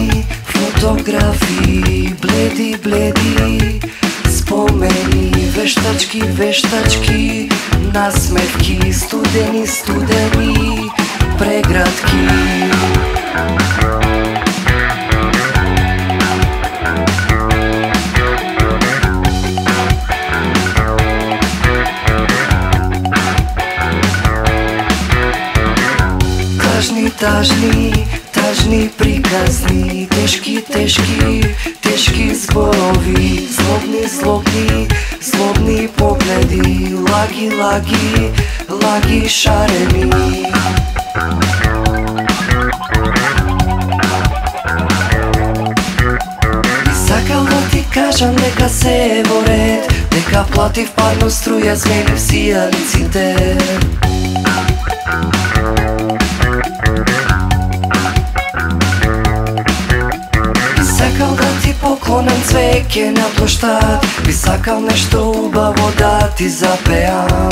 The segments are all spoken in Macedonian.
тажни фотографии, бледи, бледи спомени, вештачки, вештачки, насмевки, студени, студени преградки. Тажни, тажни, тажни приказни, тешки, тешки, тешки зборови, злобни, злобни, злобни погледи, лаги, лаги, лаги шарени. И сакал да ти кажам дека се е во ред, дека платив парно струја, зменив сијалиците. Сакал да ти поклонам цвеќе на плоштад, би сакал нешто убаво да ти запеам.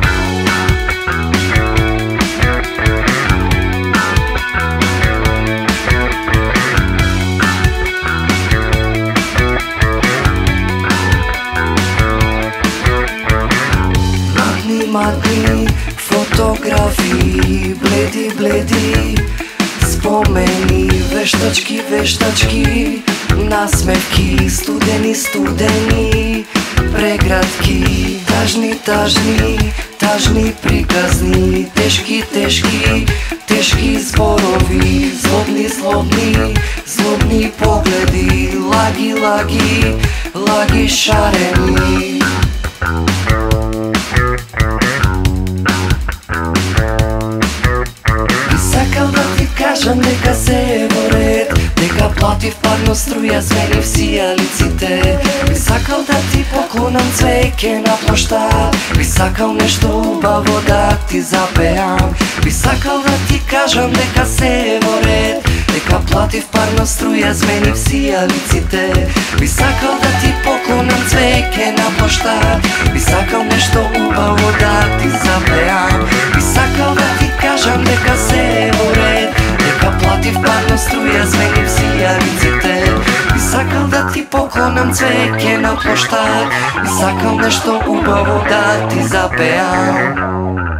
Матни, матни фотографии, бледи, бледи спомени, вештачки, вештачки, насмевки, студени, студени преградки. Тажни, тажни, тажни приказни, тешки, тешки, тешки зборови, злобни, злобни, злобни погледи, лаги, лаги, лаги шарени. Сакал да ти кажам дека се е во ред, дека платив парно струја, зменив сијалиците. Би сакал да ти поклонам цвеќе на плоштад, би сакал нешто убаво да ти запеам. Би сакал да ти кажам дека се е во ред, дека платив парно струја, зменив сијалиците. Би сакал да ти поклонам цвеќе на плоштад, би сакал нешто убаво да ти запеам. Би сакал да ти кажам дека се е во ред, дека платив парно струја, зменив сијалиците. Би сакал да ти поклонам цвеќе на плоштад, би сакал нешто убаво да ти запеам.